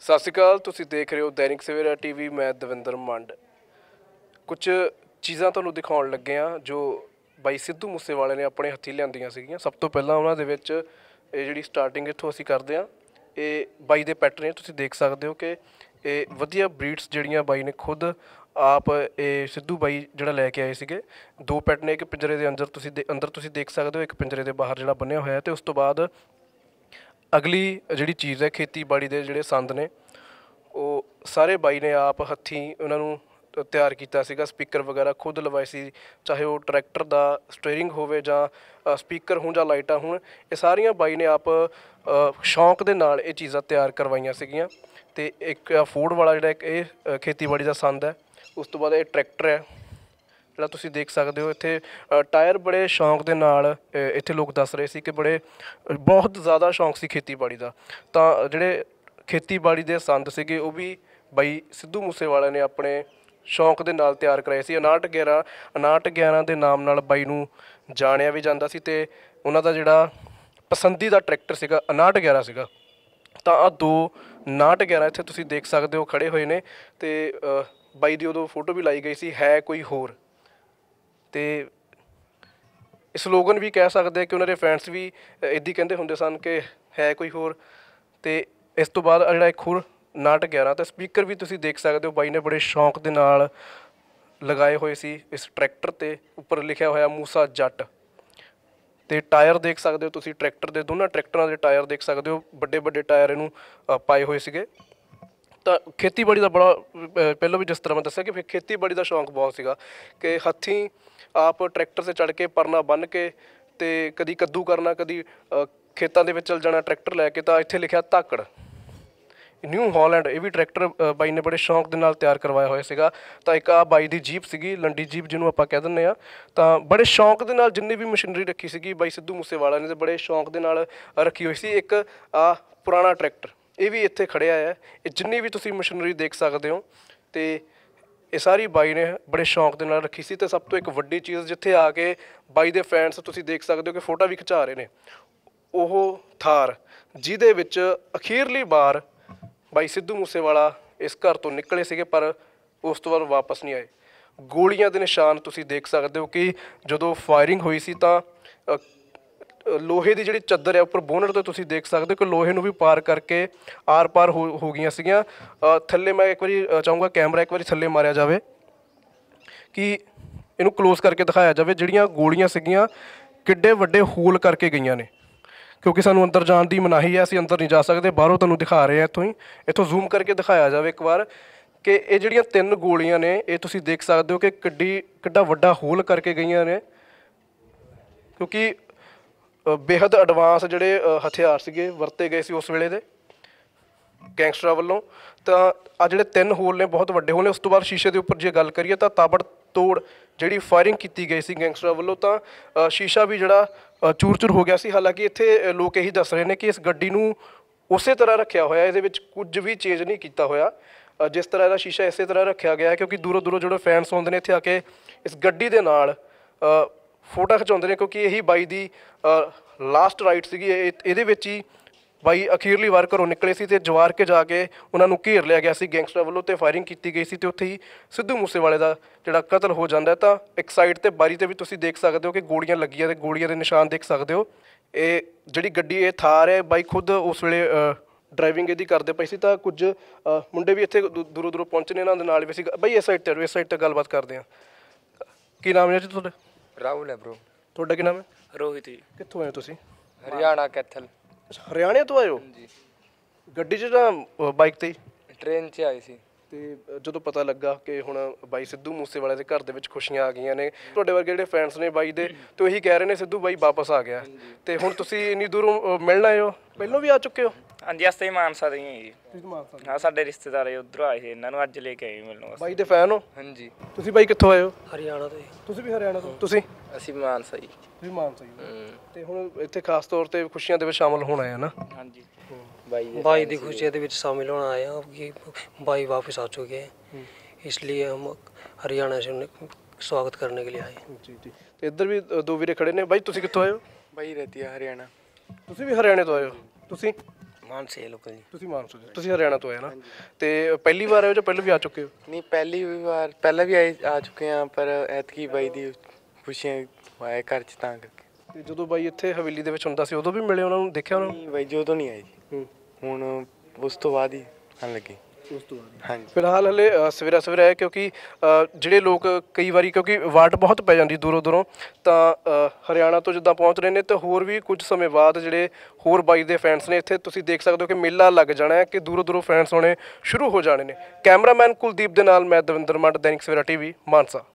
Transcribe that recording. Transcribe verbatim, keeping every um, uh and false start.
ਸਤਿ ਸ਼੍ਰੀ ਅਕਾਲ। ਤੁਸੀਂ ਦੇਖ ਰਹੇ ਹੋ ਦੈਨਿਕ ਸਵੇਰਾ ਟੀਵੀ। ਮੈਂ ਦਵਿੰਦਰ ਮੰਡ। ਕੁਝ ਚੀਜ਼ਾਂ ਤੁਹਾਨੂੰ ਦਿਖਾਉਣ ਲੱਗੇ ਆ ਜੋ ਬਾਈ ਸਿੱਧੂ ਮੂਸੇਵਾਲੇ ਨੇ ਆਪਣੇ ਹੱਥੀਂ ਲਿਆਂਦੀਆਂ ਸੀਗੀਆਂ। ਸਭ ਤੋਂ ਪਹਿਲਾਂ ਉਹਨਾਂ ਦੇ ਵਿੱਚ ਇਹ ਜਿਹੜੀ ਸਟਾਰਟਿੰਗ ਇੱਥੋਂ ਅਸੀਂ ਕਰਦੇ ਹਾਂ, ਇਹ ਬਾਈ ਦੇ ਪੈਟ ਨੇ। ਤੁਸੀਂ ਦੇਖ ਸਕਦੇ ਹੋ ਕਿ ਇਹ ਵਧੀਆ ਬਰੀਡਸ ਜਿਹੜੀਆਂ ਬਾਈ ਨੇ ਖੁਦ ਆਪ ਇਹ ਸਿੱਧੂ ਬਾਈ ਜਿਹੜਾ ਲੈ ਕੇ ਆਏ ਸੀਗੇ। ਦੋ ਪੈਟ ਨੇ, ਇੱਕ ਪਿੰਜਰੇ ਦੇ ਅੰਦਰ ਤੁਸੀਂ ਦੇ ਅੰਦਰ ਤੁਸੀਂ ਦੇਖ ਸਕਦੇ ਹੋ, ਇੱਕ ਪਿੰਜਰੇ ਦੇ ਬਾਹਰ ਜਿਹੜਾ ਬੰਨਿਆ ਹੋਇਆ। ਅਤੇ ਉਸ ਤੋਂ ਬਾਅਦ ਅਗਲੀ ਜਿਹੜੀ ਚੀਜ਼ ਹੈ, ਖੇਤੀਬਾੜੀ ਦੇ ਜਿਹੜੇ ਸੰਦ ਨੇ ਉਹ ਸਾਰੇ ਬਾਈ ਨੇ ਆਪ ਹੱਥੀਂ ਉਹਨਾਂ ਨੂੰ ਤਿਆਰ ਕੀਤਾ ਸੀਗਾ। ਸਪੀਕਰ ਵਗੈਰਾ ਖੁਦ ਲਵਾਏ ਸੀ, ਚਾਹੇ ਉਹ ਟਰੈਕਟਰ ਦਾ ਸਟੀਅਰਿੰਗ ਹੋਵੇ ਜਾਂ ਸਪੀਕਰ ਹੋਣ ਜਾਂ ਲਾਈਟਾਂ ਹੋਣ, ਇਹ ਸਾਰੀਆਂ ਬਾਈ ਨੇ ਆਪ ਸ਼ੌਂਕ ਦੇ ਨਾਲ ਇਹ ਚੀਜ਼ਾਂ ਤਿਆਰ ਕਰਵਾਈਆਂ ਸੀਗੀਆਂ। ਅਤੇ ਇੱਕ ਫੋਰਡ ਵਾਲਾ ਜਿਹੜਾ ਇੱਕ ਇਹ ਖੇਤੀਬਾੜੀ ਦਾ ਸੰਦ ਹੈ। ਉਸ ਤੋਂ ਬਾਅਦ ਇਹ ਟਰੈਕਟਰ ਹੈ ਜਿਹੜਾ ਤੁਸੀਂ ਦੇਖ ਸਕਦੇ ਹੋ। ਇੱਥੇ ਟਾਇਰ ਬੜੇ ਸ਼ੌਂਕ ਦੇ ਨਾਲ ਇੱਥੇ ਲੋਕ ਦੱਸ ਰਹੇ ਸੀ ਕਿ ਬੜੇ ਬਹੁਤ ਜ਼ਿਆਦਾ ਸ਼ੌਂਕ ਸੀ ਖੇਤੀਬਾੜੀ ਦਾ। ਤਾਂ ਜਿਹੜੇ ਖੇਤੀਬਾੜੀ ਦੇ ਸੰਦ ਸੀਗੇ ਉਹ ਵੀ ਬਾਈ ਸਿੱਧੂ ਮੂਸੇਵਾਲੇ ਨੇ ਆਪਣੇ ਸ਼ੌਂਕ ਦੇ ਨਾਲ ਤਿਆਰ ਕਰਾਏ ਸੀ। ਉਨਾਹਠ ਗਿਆਰਾਂ ਉਨਾਹਠ ਗਿਆਰਾਂ ਦੇ ਨਾਮ ਨਾਲ ਬਾਈ ਨੂੰ ਜਾਣਿਆ ਵੀ ਜਾਂਦਾ ਸੀ। ਅਤੇ ਉਹਨਾਂ ਦਾ ਜਿਹੜਾ ਪਸੰਦੀਦਾ ਟਰੈਕਟਰ ਸੀਗਾ ਉਨਾਹਠ ਗਿਆਰਾਂ ਸੀਗਾ। ਤਾਂ ਆਹ ਦੋ ਉਨਾਹਠ ਗਿਆਰਾਂ ਇੱਥੇ ਤੁਸੀਂ ਦੇਖ ਸਕਦੇ ਹੋ ਖੜ੍ਹੇ ਹੋਏ ਨੇ। ਅਤੇ ਬਾਈ ਦੀ ਉਦੋਂ ਫੋਟੋ ਵੀ ਲਾਈ ਗਈ ਸੀ, ਹੈ ਕੋਈ ਹੋਰ। ਅਤੇ ਸਲੋਗਨ ਵੀ ਕਹਿ ਸਕਦੇ ਕਿ ਉਹਨਾਂ ਦੇ ਫੈਨਸ ਵੀ ਇੱਦਾਂ ਕਹਿੰਦੇ ਹੁੰਦੇ ਸਨ ਕਿ ਹੈ ਕੋਈ ਹੋਰ। ਅਤੇ ਇਸ ਤੋਂ ਬਾਅਦ ਜਿਹੜਾ ਇੱਕ ਹੋਰ ਉਨਾਹਠ ਗਿਆਰਾਂ ਅਤੇ ਸਪੀਕਰ ਵੀ ਤੁਸੀਂ ਦੇਖ ਸਕਦੇ ਹੋ ਬਾਈ ਨੇ ਬੜੇ ਸ਼ੌਂਕ ਦੇ ਨਾਲ ਲਗਾਏ ਹੋਏ ਸੀ ਇਸ ਟਰੈਕਟਰ 'ਤੇ। ਉੱਪਰ ਲਿਖਿਆ ਹੋਇਆ ਮੂਸਾ ਜੱਟ। ਅਤੇ ਟਾਇਰ ਦੇਖ ਸਕਦੇ ਹੋ ਤੁਸੀਂ ਟਰੈਕਟਰ ਦੇ, ਦੋਨਾਂ ਟਰੈਕਟਰਾਂ ਦੇ ਟਾਇਰ ਦੇਖ ਸਕਦੇ ਹੋ, ਵੱਡੇ ਵੱਡੇ ਟਾਇਰ ਇਹਨੂੰ ਪਾਏ ਹੋਏ ਸੀਗੇ। ਤਾਂ ਖੇਤੀਬਾੜੀ ਦਾ ਬੜਾ ਪਹਿਲਾਂ ਵੀ ਜਿਸ ਤਰ੍ਹਾਂ ਮੈਂ ਦੱਸਿਆ ਕਿ ਫਿਰ ਖੇਤੀਬਾੜੀ ਦਾ ਸ਼ੌਂਕ ਬਹੁਤ ਸੀਗਾ ਕਿ ਹੱਥੀਂ ਆਪ ਟਰੈਕਟਰ 'ਤੇ ਚੜ੍ਹ ਕੇ ਪਰਨਾ ਬੰਨ੍ਹ ਕੇ ਅਤੇ ਕਦੀ ਕੱਦੂ ਕਰਨਾ, ਕਦੀ ਖੇਤਾਂ ਦੇ ਵਿੱਚ ਚਲ ਜਾਣਾ ਟਰੈਕਟਰ ਲੈ ਕੇ। ਤਾਂ ਇੱਥੇ ਲਿਖਿਆ ਧਾਕੜ ਨਿਊ ਹਾਲੈਂਡ, ਇਹ ਵੀ ਟਰੈਕਟਰ ਬਾਈ ਨੇ ਬੜੇ ਸ਼ੌਂਕ ਦੇ ਨਾਲ ਤਿਆਰ ਕਰਵਾਇਆ ਹੋਇਆ ਸੀਗਾ। ਤਾਂ ਇੱਕ ਆਹ ਬਾਈ ਦੀ ਜੀਪ ਸੀਗੀ, ਲੰਡੀ ਜੀਪ ਜਿਹਨੂੰ ਆਪਾਂ ਕਹਿ ਦਿੰਦੇ ਹਾਂ। ਤਾਂ ਬੜੇ ਸ਼ੌਂਕ ਦੇ ਨਾਲ ਜਿੰਨੀ ਵੀ ਮਸ਼ੀਨਰੀ ਰੱਖੀ ਸੀਗੀ ਬਾਈ ਸਿੱਧੂ ਮੂਸੇਵਾਲਾ ਨੇ, ਤਾਂ ਬੜੇ ਸ਼ੌਂਕ ਦੇ ਨਾਲ ਰੱਖੀ ਹੋਈ ਸੀ। ਇੱਕ ਆਹ ਪੁਰਾਣਾ ਟਰੈਕਟਰ ਇਹ ਵੀ ਇੱਥੇ ਖੜ੍ਹਿਆ ਹੈ। ਇਹ ਜਿੰਨੀ ਵੀ ਤੁਸੀਂ ਮਸ਼ੀਨਰੀ ਦੇਖ ਸਕਦੇ ਹੋ ਅਤੇ ਇਹ ਸਾਰੀ ਬਾਈ ਨੇ ਬੜੇ ਸ਼ੌਂਕ ਦੇ ਨਾਲ ਰੱਖੀ ਸੀ। ਅਤੇ ਸਭ ਤੋਂ ਇੱਕ ਵੱਡੀ ਚੀਜ਼ ਜਿੱਥੇ ਆ ਕੇ ਬਾਈ ਦੇ ਫੈਨਸ ਤੁਸੀਂ ਦੇਖ ਸਕਦੇ ਹੋ ਕਿ ਫੋਟੋ ਵੀ ਖਿਚਾ ਰਹੇ ਨੇ, ਉਹ ਥਾਰ ਜਿਹਦੇ ਵਿੱਚ ਅਖੀਰਲੀ ਵਾਰ ਬਾਈ ਸਿੱਧੂ ਮੂਸੇਵਾਲਾ ਇਸ ਘਰ ਤੋਂ ਨਿਕਲੇ ਸੀਗੇ, ਪਰ ਉਸ ਤੋਂ ਬਾਅਦ ਵਾਪਸ ਨਹੀਂ ਆਏ। ਗੋਲੀਆਂ ਦੇ ਨਿਸ਼ਾਨ ਤੁਸੀਂ ਦੇਖ ਸਕਦੇ ਹੋ ਕਿ ਜਦੋਂ ਫਾਇਰਿੰਗ ਹੋਈ ਸੀ ਤਾਂ ਲੋਹੇ ਦੀ ਜਿਹੜੀ ਚਾਦਰ ਹੈ ਉੱਪਰ ਬੋਨਟ 'ਤੇ ਤੁਸੀਂ ਦੇਖ ਸਕਦੇ ਹੋ ਕਿ ਲੋਹੇ ਨੂੰ ਵੀ ਪਾਰ ਕਰਕੇ ਆਰ ਪਾਰ ਹੋ ਹੋ ਗਈਆਂ ਸੀਗੀਆਂ। ਥੱਲੇ ਮੈਂ ਇੱਕ ਵਾਰੀ ਚਾਹੂੰਗਾ ਕੈਮਰਾ ਇੱਕ ਵਾਰੀ ਥੱਲੇ ਮਾਰਿਆ ਜਾਵੇ ਕਿ ਇਹਨੂੰ ਕਲੋਜ਼ ਕਰਕੇ ਦਿਖਾਇਆ ਜਾਵੇ ਜਿਹੜੀਆਂ ਗੋਲੀਆਂ ਸੀਗੀਆਂ ਕਿੱਡੇ ਵੱਡੇ ਹੋਲ ਕਰਕੇ ਗਈਆਂ ਨੇ। ਕਿਉਂਕਿ ਸਾਨੂੰ ਅੰਦਰ ਜਾਣ ਦੀ ਮਨਾਹੀ ਹੈ, ਅਸੀਂ ਅੰਦਰ ਨਹੀਂ ਜਾ ਸਕਦੇ, ਬਾਹਰੋਂ ਤੁਹਾਨੂੰ ਦਿਖਾ ਰਹੇ ਹਾਂ ਇੱਥੋਂ ਹੀ। ਇੱਥੋਂ ਜ਼ੂਮ ਕਰਕੇ ਦਿਖਾਇਆ ਜਾਵੇ ਇੱਕ ਵਾਰ ਕਿ ਇਹ ਜਿਹੜੀਆਂ ਤਿੰਨ ਗੋਲੀਆਂ ਨੇ ਇਹ ਤੁਸੀਂ ਦੇਖ ਸਕਦੇ ਹੋ ਕਿ ਕਿੱਡੀ ਕਿੱਡਾ ਵੱਡਾ ਹੋਲ ਕਰਕੇ ਗਈਆਂ ਨੇ। ਕਿਉਂਕਿ ਬੇਹੱਦ ਐਡਵਾਂਸ ਜਿਹੜੇ ਹਥਿਆਰ ਸੀਗੇ ਵਰਤੇ ਗਏ ਸੀ ਉਸ ਵੇਲੇ ਦੇ ਗੈਂਗਸਟਰਾਂ ਵੱਲੋਂ। ਤਾਂ ਆਹ ਜਿਹੜੇ ਤਿੰਨ ਹੋਲ ਨੇ ਬਹੁਤ ਵੱਡੇ ਹੋਲ ਨੇ। ਉਸ ਤੋਂ ਬਾਅਦ ਸ਼ੀਸ਼ੇ ਦੇ ਉੱਪਰ ਜੇ ਗੱਲ ਕਰੀਏ ਤਾਂ ਤਾਬੜ ਤੋੜ ਜਿਹੜੀ ਫਾਇਰਿੰਗ ਕੀਤੀ ਗਈ ਸੀ ਗੈਂਗਸਟਰਾਂ ਵੱਲੋਂ, ਤਾਂ ਸ਼ੀਸ਼ਾ ਵੀ ਜਿਹੜਾ ਚੂਰ ਚੂਰ ਹੋ ਗਿਆ ਸੀ। ਹਾਲਾਂਕਿ ਇੱਥੇ ਲੋਕ ਇਹੀ ਦੱਸ ਰਹੇ ਨੇ ਕਿ ਇਸ ਗੱਡੀ ਨੂੰ ਉਸੇ ਤਰ੍ਹਾਂ ਰੱਖਿਆ ਹੋਇਆ, ਇਹਦੇ ਵਿੱਚ ਕੁਝ ਵੀ ਚੇਂਜ ਨਹੀਂ ਕੀਤਾ ਹੋਇਆ। ਜਿਸ ਤਰ੍ਹਾਂ ਇਹਦਾ ਸ਼ੀਸ਼ਾ ਇਸੇ ਤਰ੍ਹਾਂ ਰੱਖਿਆ ਗਿਆ ਕਿਉਂਕਿ ਦੂਰੋਂ ਦੂਰੋਂ ਜਿਹੜੇ ਫੈਨਸ ਆਉਂਦੇ ਨੇ ਇੱਥੇ ਆ ਕੇ ਇਸ ਗੱਡੀ ਦੇ ਨਾਲ ਫੋਟੋ ਖਿਚਾਉਂਦੇ ਨੇ, ਕਿਉਂਕਿ ਇਹੀ ਬਾਈ ਦੀ ਲਾਸਟ ਰਾਈਡ ਸੀਗੀ। ਇਹ ਇਹਦੇ ਵਿੱਚ ਹੀ ਬਾਈ ਅਖੀਰਲੀ ਵਾਰ ਘਰੋਂ ਨਿਕਲੇ ਸੀ ਅਤੇ ਜਵਾਰ ਕੇ ਜਾ ਕੇ ਉਹਨਾਂ ਨੂੰ ਘੇਰ ਲਿਆ ਗਿਆ ਸੀ ਗੈਂਗਸਟਰਾਂ ਵੱਲੋਂ ਅਤੇ ਫਾਇਰਿੰਗ ਕੀਤੀ ਗਈ ਸੀ ਅਤੇ ਉੱਥੇ ਹੀ ਸਿੱਧੂ ਮੂਸੇਵਾਲੇ ਦਾ ਜਿਹੜਾ ਕਤਲ ਹੋ ਜਾਂਦਾ। ਤਾਂ ਇੱਕ ਸਾਈਡ 'ਤੇ ਬਾਰੀ 'ਤੇ ਵੀ ਤੁਸੀਂ ਦੇਖ ਸਕਦੇ ਹੋ ਕਿ ਗੋਲੀਆਂ ਲੱਗੀਆਂ ਅਤੇ ਗੋਲੀਆਂ ਦੇ ਨਿਸ਼ਾਨ ਦੇਖ ਸਕਦੇ ਹੋ। ਇਹ ਜਿਹੜੀ ਗੱਡੀ ਇਹ ਥਾਰ ਹੈ, ਬਾਈ ਖੁਦ ਉਸ ਵੇਲੇ ਡਰਾਈਵਿੰਗ ਇਹਦੀ ਕਰਦੇ ਪਏ ਸੀ। ਤਾਂ ਕੁਝ ਮੁੰਡੇ ਵੀ ਇੱਥੇ ਦੂਰੋਂ ਦੂਰੋਂ ਪਹੁੰਚੇ ਨੇ, ਇਹਨਾਂ ਦੇ ਨਾਲ ਵੀ ਸੀ। ਬਾਈ ਇਸ ਸਾਈਡ 'ਤੇ ਇਸ ਸਾਈਡ 'ਤੇ ਗੱਲਬਾਤ ਕਰਦੇ ਹਾਂ। ਕੀ ਨਾਮ ਹੈ ਜੀ ਤੁਹਾਡਾ? ਰਾਹੁਲ ਹੈ ਬ్రో। ਤੁਹਾਡਾ ਕੀ ਨਾਮ ਹੈ? ਰੋਹਿਤ ਜੀ। ਕਿੱਥੋਂ ਆਏ ਹੋ ਤੁਸੀਂ? ਹਰਿਆਣਾ ਕੈਥਲ। ਹਰਿਆਣੇ ਤੋਂ ਆਏ ਹੋ? ਜੀ। ਗੱਡੀ 'ਚ ਜਾਂ ਬਾਈਕ 'ਤੇ? ਟ੍ਰੇਨ 'ਚ ਆਏ ਸੀ। ਅਤੇ ਜਦੋਂ ਪਤਾ ਲੱਗਾ ਕਿ ਹੁਣ ਬਾਈ ਸਿੱਧੂ ਮੂਸੇਵਾਲੇ ਦੇ ਘਰ ਦੇ ਵਿੱਚ ਖੁਸ਼ੀਆਂ ਆ ਗਈਆਂ ਨੇ, ਤੁਹਾਡੇ ਵਰਗੇ ਜਿਹੜੇ ਫੈਨਸ ਨੇ ਬਾਈ ਦੇ ਅਤੇ ਉਹੀ ਕਹਿ ਰਹੇ ਨੇ ਸਿੱਧੂ ਬਾਈ ਵਾਪਸ ਆ ਗਿਆ, ਅਤੇ ਹੁਣ ਤੁਸੀਂ ਇੰਨੀ ਦੂਰੋਂ ਮਿਲਣ ਆਏ ਹੋ? ਪਹਿਲਾਂ ਵੀ ਆ ਚੁੱਕੇ ਹੋ? ਹਾਂਜੀ, ਅਸੀਂ ਤਾਂ ਮਾਨਸਾ ਦੇ ਹੀ ਹਾਂ ਜੀ। ਹਾਂ, ਸਾਡੇ ਰਿਸ਼ਤੇਦਾਰ ਉੱਧਰੋਂ ਆਏ ਸੀ, ਇਹਨਾਂ ਨੂੰ ਅੱਜ ਲੈ ਕੇ ਆਏ ਮਿਲਣ। ਬਾਈ ਦੇ ਫੈਨ ਹੋ? ਹਾਂਜੀ। ਤੁਸੀਂ ਬਾਈ ਕਿੱਥੋਂ ਆਏ ਹੋ? ਹਰਿਆਣਾ ਤੋਂ। ਤੁਸੀਂ ਵੀ ਹਰਿਆਣਾ ਤੋਂ? ਤੁਸੀਂ? ਅਸੀਂ ਮਾਨਸਾ ਜੀ। ਤੁਸੀਂ ਮਾਨਸਾ ਜੀ। ਅਤੇ ਹੁਣ ਇੱਥੇ ਖਾਸ ਤੌਰ 'ਤੇ ਖੁਸ਼ੀਆਂ ਦੇ ਵਿੱਚ ਸ਼ਾਮਲ ਹੋਣਾ ਹੈ ਨਾ? ਹਾਂਜੀ। ਬਾਈ भाई की खुशियों के शामिल होना आए हैं कि भाई वापस आ चुके हैं, इसलिए हम हरियाणा से उन्हें स्वागत करने के लिए आए। जी जी। तो इधर भी दो वीरे खड़े ने। भाई तुसी कित्थों आए हो? भाई रहती है हरियाणा। तुसी भी हरियाणे तो आए हो? तुसी? ਮਾਨਸੇ ਲੋਕਲ ਜੀ। ਤੁਸੀਂ ਮਾਨਸਾ ਦੇ, ਤੁਸੀਂ ਹਰਿਆਣਾ ਤੋਂ ਆਏ ਨਾ, ਤੇ ਪਹਿਲੀ ਵਾਰ ਆਏ ਹੋ ਜਾਂ ਪਹਿਲਾਂ ਵੀ ਆ ਚੁੱਕੇ ਹੋ? ਨਹੀਂ ਪਹਿਲੀ ਵਾਰ ਪਹਿਲਾਂ ਵੀ ਆਏ ਆ ਚੁੱਕੇ ਆ, ਪਰ ਐਤਕੀ ਬਾਈ ਦੀ ਖੁਸ਼ੀਆਂ ਆਏ ਘਰ 'ਚ ਤਾਂ ਕਰਕੇ। ਤੇ ਜਦੋਂ ਬਾਈ ਇੱਥੇ ਹਵੇਲੀ ਦੇ ਵਿੱਚ ਹੁੰਦਾ ਸੀ ਉਦੋਂ ਵੀ ਮਿਲੇ ਉਹਨਾਂ ਨੂੰ, ਦੇਖਿਆ ਉਹਨਾਂ ਨੂੰ? ਨਹੀਂ ਬਾਈ ਜੀ ਉਦੋਂ ਨਹੀਂ ਆਏ ਜੀ, ਹੁਣ ਉਸ ਤੋਂ ਬਾਅਦ ਹੀ ਆਉਣ ਲੱਗੇ। ਉਸ ਤੋਂ ਬਾਅਦ ਹਾਂਜੀ ਫਿਲਹਾਲ ਹਲੇ ਅ, ਸਵੇਰਾ ਸਵੇਰਾ ਹੈ, ਕਿਉਂਕਿ ਅ, ਜਿਹੜੇ ਲੋਕ ਕਈ ਵਾਰੀ ਕਿਉਂਕਿ ਵਾਟ ਬਹੁਤ ਪੈ ਜਾਂਦੀ ਦੂਰੋਂ ਦੂਰੋਂ, ਤਾਂ ਅ, ਹਰਿਆਣਾ ਤੋਂ ਜਿੱਦਾਂ ਪਹੁੰਚ ਰਹੇ ਨੇ, ਤੇ ਹੋਰ ਵੀ ਕੁਝ ਸਮੇਂ ਬਾਅਦ ਜਿਹੜੇ ਹੋਰ ਬਾਈ ਦੇ ਫੈਨਸ ਨੇ ਇੱਥੇ ਤੁਸੀਂ ਦੇਖ ਸਕਦੇ ਹੋ ਕਿ ਮੇਲਾ ਲੱਗ ਜਾਣਾ ਹੈ, ਕਿ ਦੂਰੋਂ ਦੂਰੋਂ ਫੈਨਸ ਆਉਣੇ ਸ਼ੁਰੂ ਹੋ ਜਾਣੇ ਨੇ। ਕੈਮਰਾਮੈਨ ਕੁਲਦੀਪ ਦੇ ਨਾਲ ਮੈਂ ਦਵਿੰਦਰ ਮੰਡ, ਦੈਨਿਕ ਸਵੇਰਾ ਟੀਵੀ, ਮਾਨਸਾ।